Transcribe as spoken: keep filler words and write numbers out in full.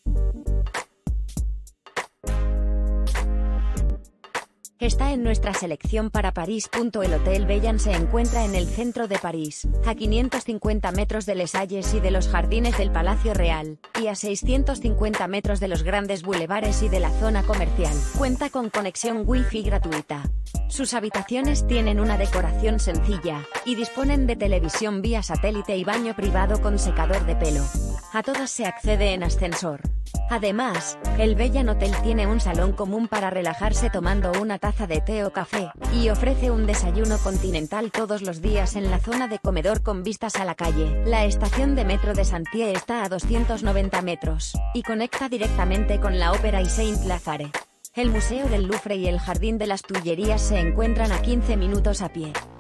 Está en nuestra selección para París. El Hotel Bellan se encuentra en el centro de París, a quinientos cincuenta metros de Les Halles y de los jardines del Palacio Real, y a seiscientos cincuenta metros de los grandes bulevares y de la zona comercial. Cuenta con conexión Wi-Fi gratuita. Sus habitaciones tienen una decoración sencilla, y disponen de televisión vía satélite y baño privado con secador de pelo. A todas se accede en ascensor. Además, el Bellan Hotel tiene un salón común para relajarse tomando una taza de té o café, y ofrece un desayuno continental todos los días en la zona de comedor con vistas a la calle. La estación de metro de Santier está a doscientos noventa metros, y conecta directamente con la Ópera y Saint-Lazare. El Museo del Louvre y el Jardín de las Tullerías se encuentran a quince minutos a pie.